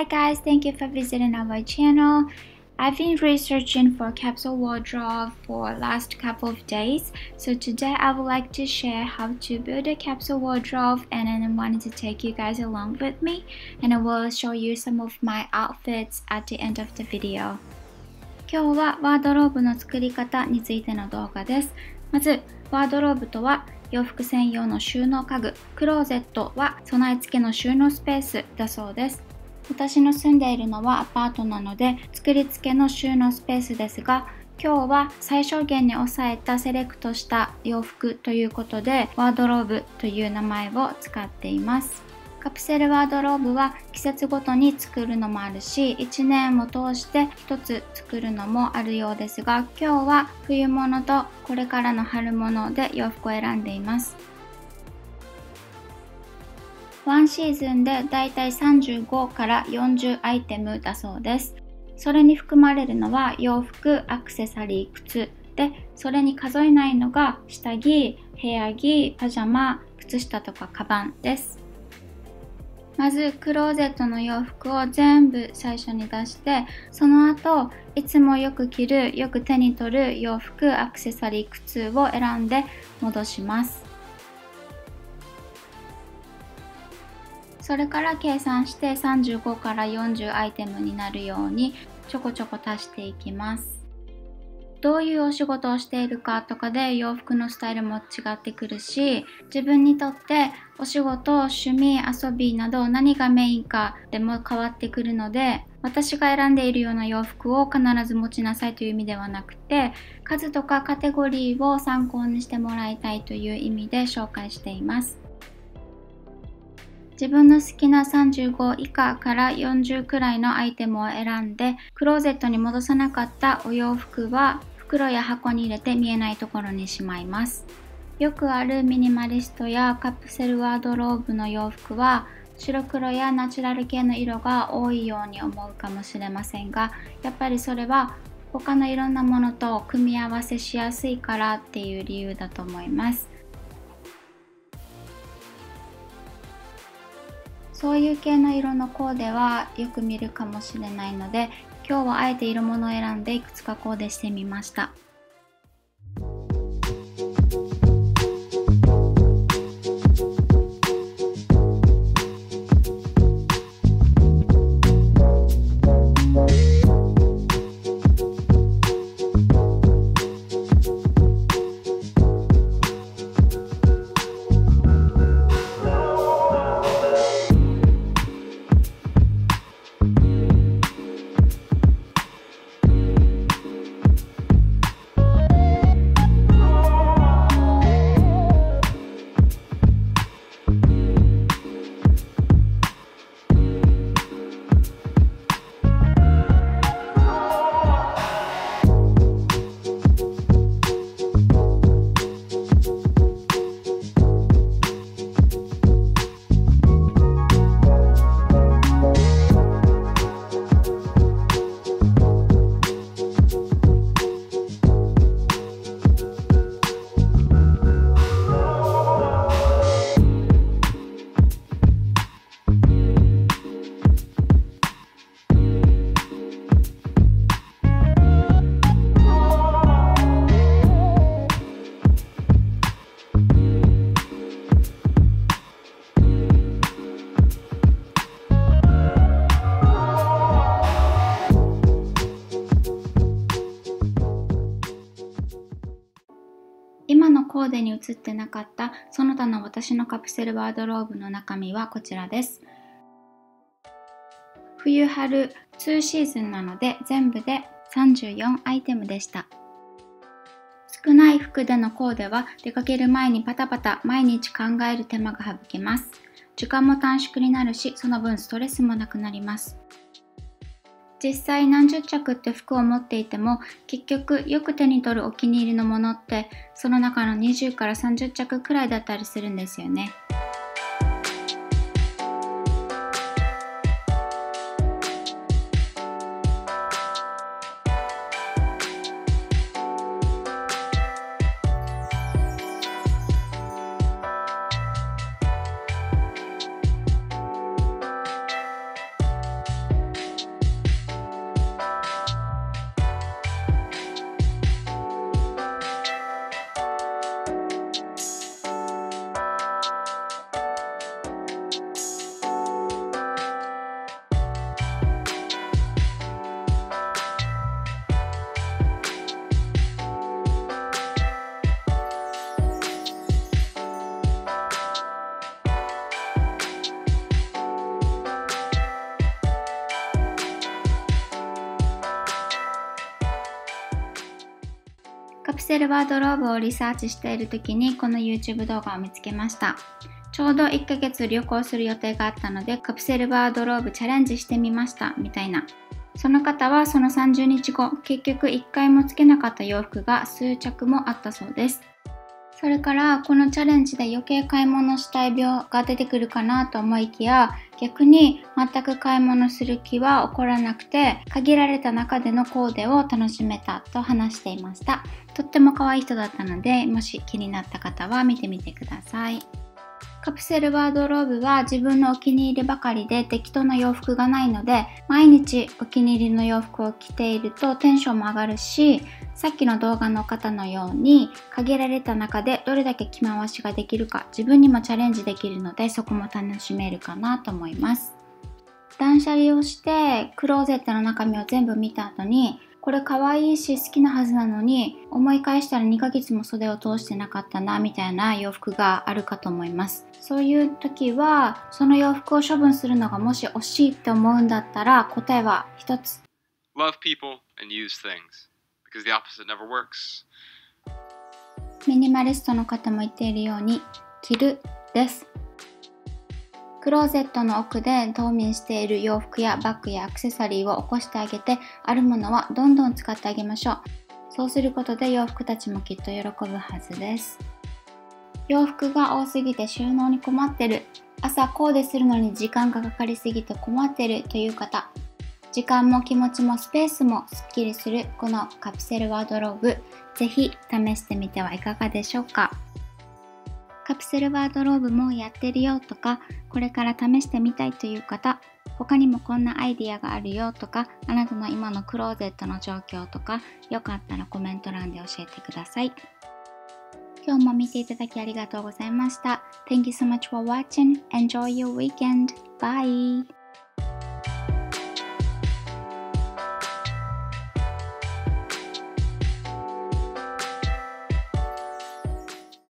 guys, thank you for visiting our channel. I've been researching for capsule wardrobe for last couple of days. So today I would like to share how to build a capsule wardrobe, and then I wanted to take you guys along with me, and I will show you some of my outfits at the end of the video. 今日はワードローブの作り方についての動画です。まず、ワードローブとは洋服専用の収納家具、クローゼットは備え付けの収納スペースだそうです。私の住んでいるのはアパートなので作り付けの収納スペースですが、今日は最小限に抑えたセレクトした洋服ということでワードローブという名前を使っています。カプセルワードローブは季節ごとに作るのもあるし、1年を通して1つ作るのもあるようですが、今日は冬物とこれからの春物で洋服を選んでいます。1シーズンでだいたい35から40アイテムだそうです。それに含まれるのは洋服、アクセサリー、靴で、それに数えないのが下着、部屋着、パジャマ、靴下とかカバンです。まずクローゼットの洋服を全部最初に出して、その後いつもよく着る、よく手に取る洋服、アクセサリー、靴を選んで戻します。それから計算して35から40アイテムになるようにちょこちょこ足していきます。どういうお仕事をしているかとかで洋服のスタイルも違ってくるし、自分にとってお仕事、趣味、遊びなど何がメインかでも変わってくるので、私が選んでいるような洋服を必ず持ちなさいという意味ではなくて、数とかカテゴリーを参考にしてもらいたいという意味で紹介しています。自分の好きな35以下から40くらいのアイテムを選んで、クローゼットに戻さなかったお洋服は袋や箱に入れて見えないところにしまいます。よくあるミニマリストやカプセルワードローブの洋服は白黒やナチュラル系の色が多いように思うかもしれませんが、やっぱりそれは他のいろんなものと組み合わせしやすいからっていう理由だと思います。そういう系の色のコーデはよく見るかもしれないので、今日はあえて色物を選んでいくつかコーデしてみました。今のコーデに映ってなかったその他の私のカプセルワードローブの中身はこちらです。冬春2シーズンなので全部で34アイテムでした。少ない服でのコーデは出かける前にパタパタ毎日考える手間が省けます。時間も短縮になるし、その分ストレスもなくなります。実際何十着って服を持っていても、結局よく手に取るお気に入りのものってその中の20から30着くらいだったりするんですよね。 カプセルワードローブをリサーチしている時にこの YouTube 動画を見つけました。ちょうど1ヶ月旅行する予定があったのでカプセルワードローブチャレンジしてみましたみたいな。その方はその30日後、結局1回もつけなかった洋服が数着もあったそうです。それからこのチャレンジで余計買い物したい病が出てくるかなと思いきや、逆に全く買い物する気は起こらなくて、限られた中でのコーデを楽しめたと話していました。とっても可愛い人だったので、もし気になった方は見てみてください。カプセルワードローブは自分のお気に入りばかりで適当な洋服がないので、毎日お気に入りの洋服を着ているとテンションも上がるし、さっきの動画の方のように限られた中でどれだけ着回しができるか自分にもチャレンジできるので、そこも楽しめるかなと思います。断捨離をしてクローゼットの中身を全部見た後に、これ可愛いし好きなはずなのに思い返したら2ヶ月も袖を通してなかったなみたいな洋服があるかと思います。そういう時はその洋服を処分するのがもし惜しいって思うんだったら、答えは一つ。 Love people and use things because the opposite never works. ミニマリストの方も言っているように着るです。クローゼットの奥で冬眠している洋服やバッグやアクセサリーを起こしてあげて、あるものはどんどん使ってあげましょう。そうすることで洋服たちもきっと喜ぶはずです。洋服が多すぎて収納に困ってる、朝コーデするのに時間がかかりすぎて困ってるという方、時間も気持ちもスペースもすっきりするこのカプセルワードローブ、ぜひ試してみてはいかがでしょうか。カプセルワードローブもやってるよとか、これから試してみたいという方、他にもこんなアイディアがあるよとか、あなたの今のクローゼットの状況とか、よかったらコメント欄で教えてください。今日も見ていただきありがとうございました。Thank you so much for watching. Enjoy your weekend. Bye!